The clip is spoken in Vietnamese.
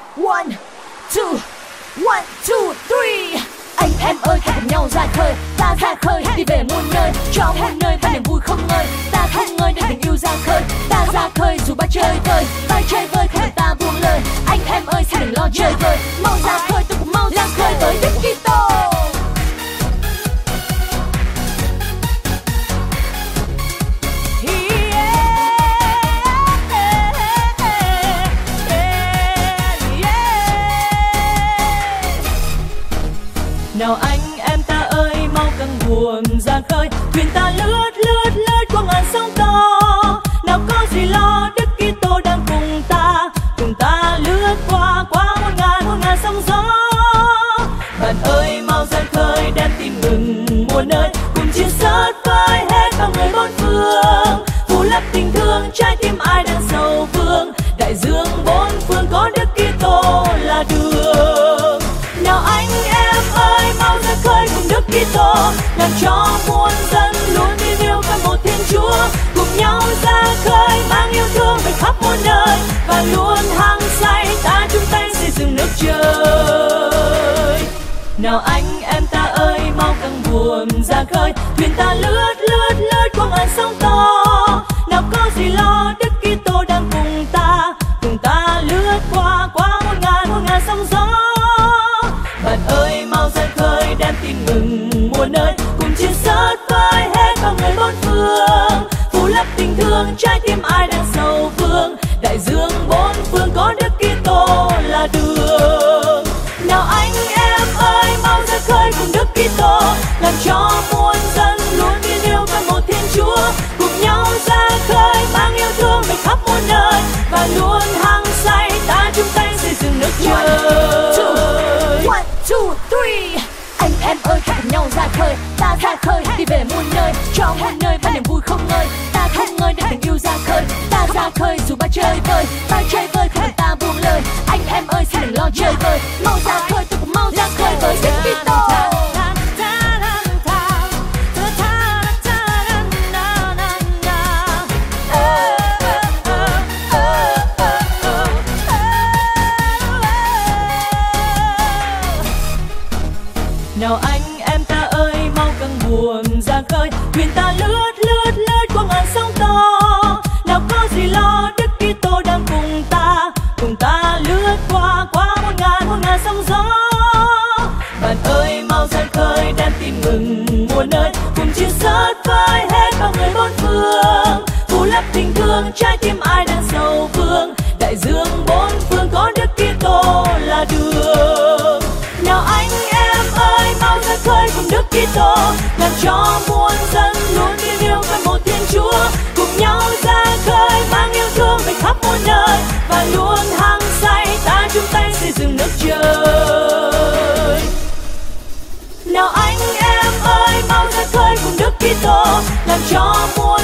One, two, one, two, three. Anh em ơi hãy cùng nhau ra khơi, ta ra khơi đi về muôn nơi, cho muôn nơi ta niềm vui không ngơi. Ta không ngơi để tình yêu ra khơi, ta ra khơi dù ba chơi vơi, ba chơi vơi không để ta buông lời. Anh em ơi xin đừng lo chơi vơi, mau ra khơi tôi cũng mau ra khơi với Dickito. Nào anh em ta ơi mau căng buồm ra khơi, thuyền ta lướt lướt lướt qua ngàn sông to. Nào có gì lo, Dickito đang cùng ta lướt qua muôn ngàn sông gió. Bạn ơi mau ra khơi đem tin mừng muôn nơi, cùng chia sớt với hết bao người bốn phương. Phủ lấp tình thương trái tim ai đang sầu vương, đại dương bốn phương có Dickito là đường. Nào anh em ơi mau ra khơi cùng Dickito, làm cho muôn dân luôn tin yêu với một Thiên Chúa. Cùng nhau ra khơi mang yêu thương về khắp muôn nơi, và luôn hăng say ta chung tay xây dựng nước trời. Nào anh em ta ơi mau căng buồm ra khơi, thuyền ta lướt lướt lướt qua ngàn sông to. Nào có gì lo, Dickito đang cùng ta lướt qua muôn ngàn sông gió. Bạn ơi mau ra khơi đem tin mừng muôn nơi, cùng chia sớt với hết bao người bốn phương. Phủ lấp tình thương trái tim ai đang sầu vương, đại dương bốn phương có Dickito là đường. Nào anh em ơi mau ra khơi cùng Dickito, làm cho muôn dân luôn tin yêu với một Thiên Chúa. Cùng nhau ra khơi mang yêu thương về khắp muôn nơi, và luôn hăng say ta chung tay xây dựng nước trời. One, two, three. Anh em ơi hãy cùng nhau ra khơi, ta ra khơi đi về muôn nơi, cho muôn nơi ba niềm vui không ngơi. Ta không ngơi để tình yêu ra khơi, ta ra khơi dù ba chơi vơi không để ta buông lời. Anh em ơi xin đừng lo chơi vơi, mau ra khơi tôi cũng mau ra khơi với Dickito. Nào anh em ta ơi mau căng buồm ra khơi, thuyền ta lướt lướt lướt qua ngàn sông to. Nào có gì lo, Dickito đang cùng ta lướt qua muôn ngàn sông gió. Bạn ơi mau ra khơi đem tin mừng muôn nơi, cùng chia sớt với hết bao người bốn phương. Phủ lấp tình thương trái tim ai đang sầu vương, đại dương bốn phương có Dickito là đường. Nào anh em ơi mau ra khơi cùng Dickito, làm cho muôn dân luôn tin yêu với một Thiên Chúa. Cùng nhau ra khơi mang yêu thương về khắp muôn nơi, và luôn hăng say ta chung tay xây dựng nước trời. Nào anh em ơi mau ra khơi cùng Dickito, làm cho muôn